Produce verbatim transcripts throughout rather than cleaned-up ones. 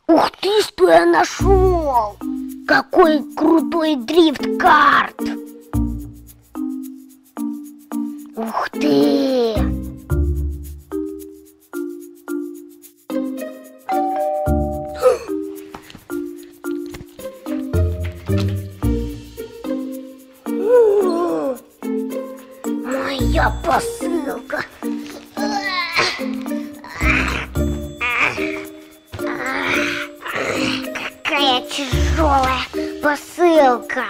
Ух ты, что я нашел! Какой крутой дрифт-карт! Ух ты! Моя посылка! Какая тяжелая посылка!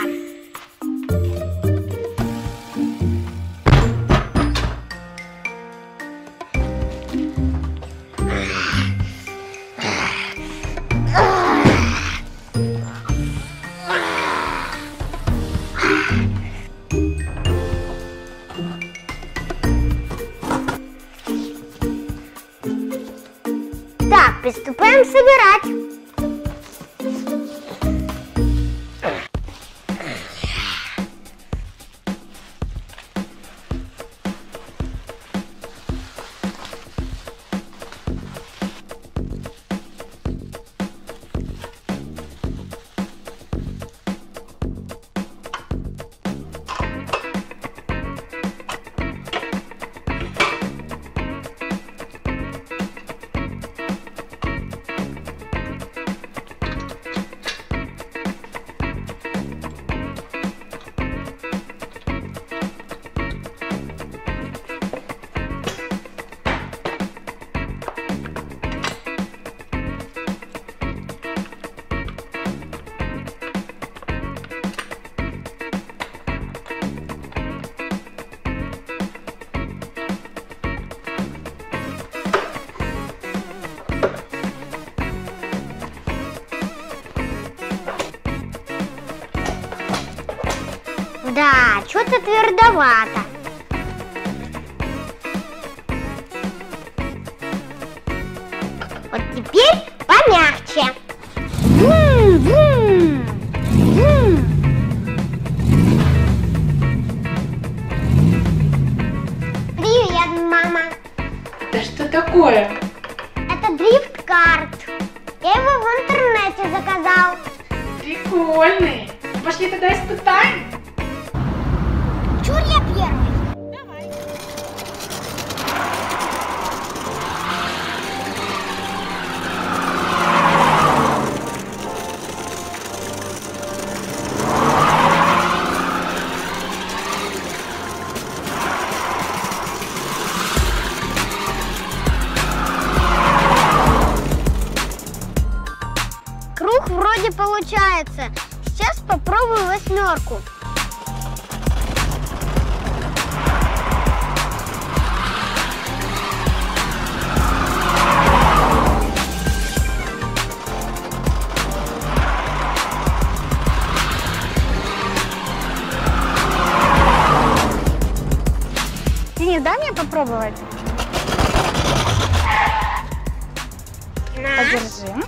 Так, приступаем собирать. Да, что-то твердовато. Вот теперь помягче. Вум-вум. Вум. Привет, мама. Да что такое? Это дрифт-карт. Я его в интернете заказал. Прикольный. Пошли тогда испытаем. Чур я первый. Давай. Круг вроде получается. Сейчас попробую восьмерку. Денис, дай мне попробовать. На. Подержи.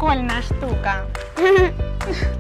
Прикольная штука.